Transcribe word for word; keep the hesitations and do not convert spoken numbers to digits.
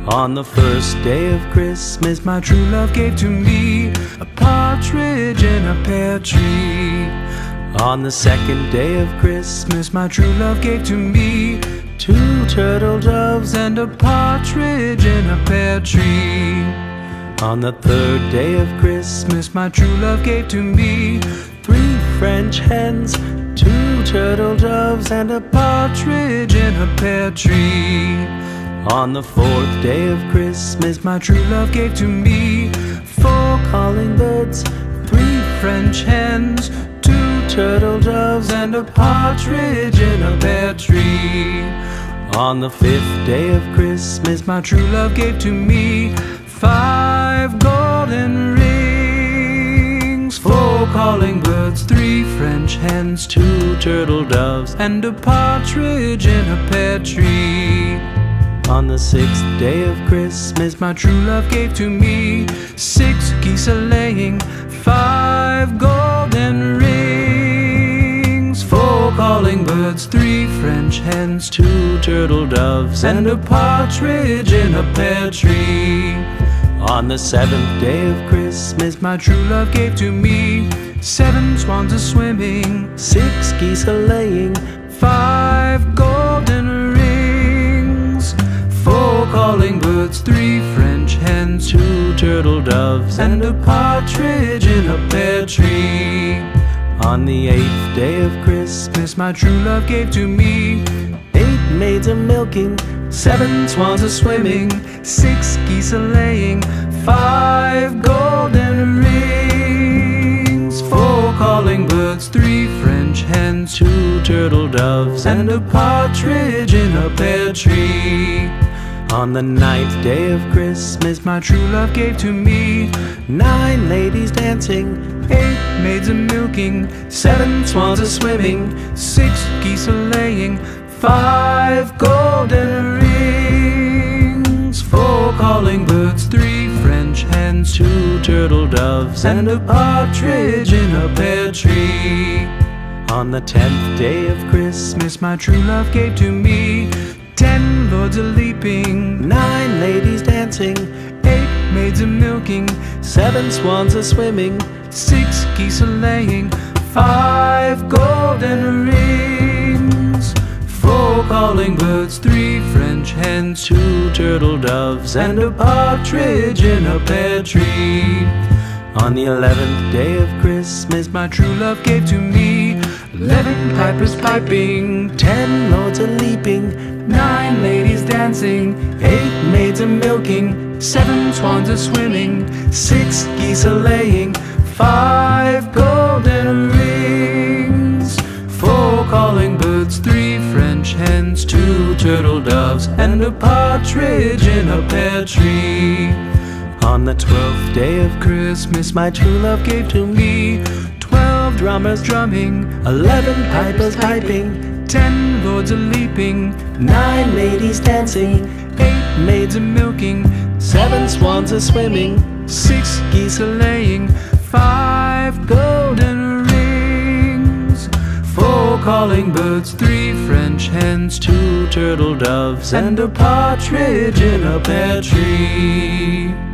On the first day of Christmas, my true love gave to me a partridge in a pear tree. On the second day of Christmas, my true love gave to me two turtle doves and a partridge in a pear tree. On the third day of Christmas, my true love gave to me three French hens, two turtle doves and a partridge in a pear tree. On the fourth day of Christmas, my true love gave to me four calling birds, three French hens, two turtle doves and a partridge in a pear tree. On the fifth day of Christmas, my true love gave to me five golden rings, four calling birds, three French hens, two turtle doves and a partridge in a pear tree. On the sixth day of Christmas, my true love gave to me six geese a-laying, five golden rings, four calling birds, three French hens, two turtle doves and a partridge in a pear tree. On the seventh day of Christmas, my true love gave to me seven swans a-swimming, six geese a-laying, five golden rings, four calling birds, three French hens, two turtle doves and a partridge in a pear tree. On the eighth day of Christmas, my true love gave to me eight maids a-milking, seven swans a-swimming, six geese a-laying, five golden rings, four calling birds, three French hens, two turtle doves and a partridge in a pear tree. On the ninth day of Christmas, my true love gave to me nine ladies dancing, eight maids a-milking, seven swans a-swimming, six geese a-laying, five golden rings, four calling birds, three French hens, two turtle doves and a partridge in a pear tree. On the tenth day of Christmas, my true love gave to me ten lords a-leaping, nine ladies dancing, eight maids a-milking, seven swans a-swimming, six geese a-laying, five golden rings, four calling birds, three French hens, two turtle doves and a partridge in a pear tree. On the eleventh day of Christmas, my true love gave to me eleven pipers piping, ten lords a-leaping, nine ladies dancing, eight maids a-milking, seven swans a-swimming, six geese a-laying, five golden rings, four calling birds, three French hens, two turtle doves and a partridge in a pear tree. On the twelfth day of Christmas, my true love gave to me twelve drummers drumming, eleven pipers piping, ten lords a-leaping, nine ladies dancing, eight maids a-milking, seven swans a-swimming, six geese a-laying, five golden rings, four calling birds, three French hens, two turtle doves and a partridge in a pear tree.